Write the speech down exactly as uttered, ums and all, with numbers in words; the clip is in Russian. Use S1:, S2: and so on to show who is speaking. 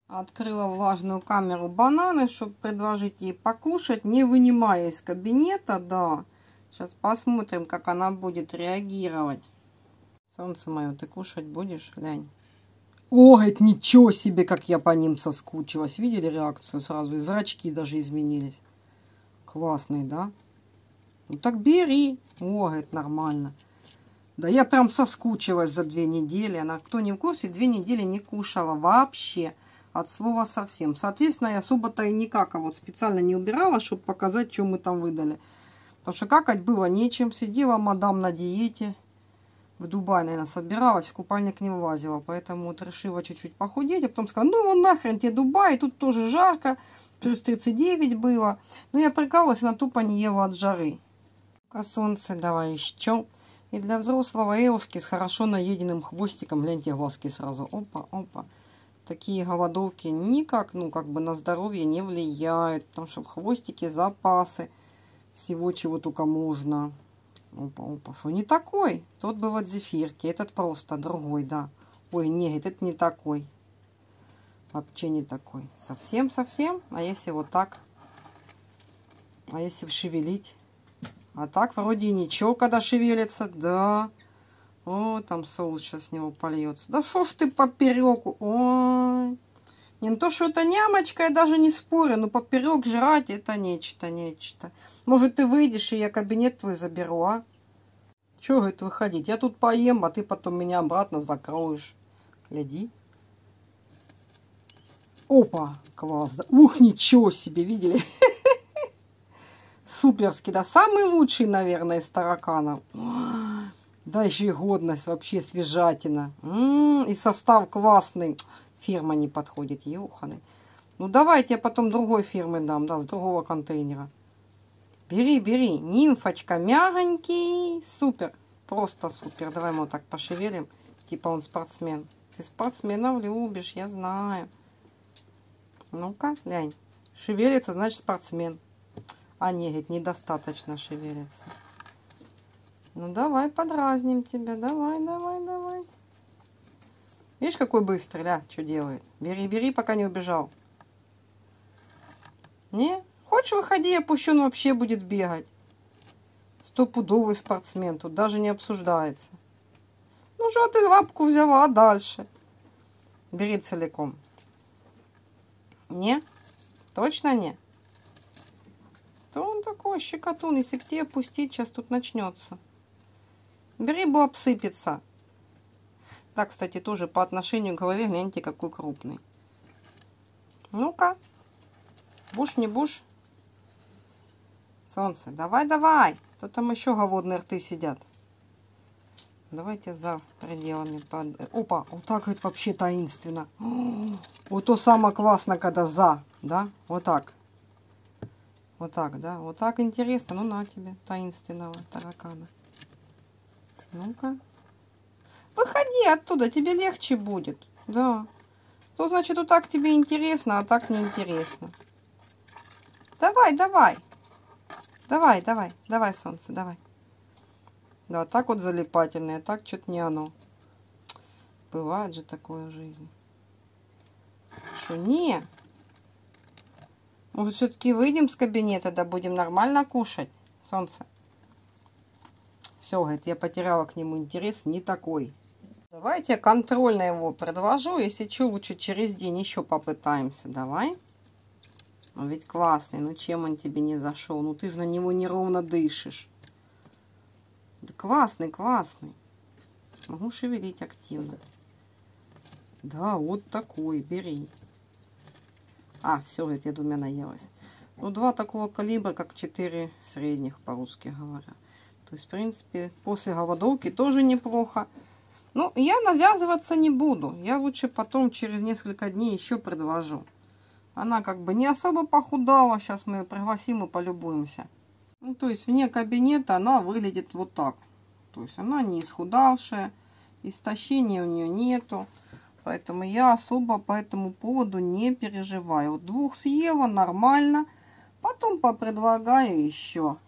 S1: Открыла влажную камеру бананы, чтобы предложить ей покушать, не вынимая из кабинета, да. Сейчас посмотрим, как она будет реагировать. Солнце мое, ты кушать будешь? Глянь. О, это ничего себе, как я по ним соскучилась. Видели реакцию сразу? И зрачки даже изменились. Классный, да? Ну так бери. О, это нормально. Да я прям соскучилась за две недели. Она, кто не в курсе, две недели не кушала вообще. От слова совсем. Соответственно, я особо-то и никак, а вот специально не убирала, чтобы показать, что мы там выдали. Потому что какать было нечем. Сидела мадам на диете. В Дубай, наверное, собиралась, в купальник не влазила. Поэтому вот решила чуть-чуть похудеть. А потом сказала, ну вон нахрен тебе Дубай, тут тоже жарко. Плюс тридцать девять было. Но я прикалывалась, она тупо не ела от жары. А солнце давай еще. И для взрослого Эушки с хорошо наеденным хвостиком, гляньте, глазки сразу. Опа, опа. Такие голодовки никак, ну, как бы на здоровье не влияют. Потому что в хвостике запасы всего, чего только можно. Опа, опа, что не такой? Тот был от зефирки, этот просто другой, да. Ой, нет, это не такой. Вообще не такой. Совсем-совсем. А если вот так? А если шевелить? А так вроде ничего, когда шевелится. Да. О, там соус сейчас с него польется. Да что ж ты поперек? Ой. Не то, что это нямочка, я даже не спорю. Но поперек жрать это нечто, нечто. Может, ты выйдешь, и я кабинет твой заберу, а? Чего, говорит, выходить? Я тут поем, а ты потом меня обратно закроешь. Гляди. Опа, класс. Да. Ух, ничего себе, видели? Суперский, да. Самый лучший, наверное, из тараканов. Да, еще и годность, вообще свежатина. М-м, и состав классный. Фирма не подходит, ёханый. Ну, давайте я потом другой фирмы дам, да, с другого контейнера. Бери, бери. Нимфочка, мягонький. Супер. Просто супер. Давай мы вот так пошевелим. Типа он спортсмен. Ты спортсменов любишь, я знаю. Ну-ка, глянь. Шевелится, значит спортсмен. А нет, говорит, недостаточно шевелится. Ну, давай подразним тебя. Давай, давай, давай. Видишь, какой быстрый, да, что делает? Бери, бери, пока не убежал. Не? Хочешь, выходи, я пущу, он вообще будет бегать. Стопудовый спортсмен, тут даже не обсуждается. Ну, что ты лапку взяла, а дальше? Бери целиком. Не? Точно не? То он такой щекотун, если к тебе пустить, сейчас тут начнется. Бери, бо обсыпется. Да, кстати, тоже по отношению к голове, гляньте, какой крупный. Ну-ка. Буш, не буш. Солнце, давай, давай. То там еще голодные рты сидят. Давайте за пределами. Под... Опа, вот так вот вообще таинственно. Вот то самое классно, когда за, да? Вот так. Вот так, да? Вот так интересно. Ну, на тебе, таинственного таракана. Ну-ка. Выходи оттуда, тебе легче будет. Да. То, значит, вот так тебе интересно, а так неинтересно. Давай, давай. Давай, давай, давай, солнце, давай. Да, так вот залипательное, так что-то не оно. Бывает же такое в жизни. Что, не? Может, все-таки выйдем с кабинета, да будем нормально кушать, солнце? Все, говорит, я потеряла к нему интерес, не такой. Давайте я контрольно его предложу. Если что, лучше через день еще попытаемся. Давай. Ну ведь классный. Ну чем он тебе не зашел? Ну ты же на него неровно дышишь. Да классный, классный. Могу шевелить активно. Да, вот такой. Бери. А, все, говорит, я двумя наелась. Ну, два такого калибра, как четыре средних, по-русски говоря. То есть, в принципе, после голодовки тоже неплохо. Ну, я навязываться не буду. Я лучше потом через несколько дней еще предложу. Она как бы не особо похудала. Сейчас мы ее пригласим и полюбуемся. Ну, то есть вне кабинета она выглядит вот так. То есть она не исхудавшая. Истощения у нее нету. Поэтому я особо по этому поводу не переживаю. Вот двух съела нормально. Потом попредлагаю еще.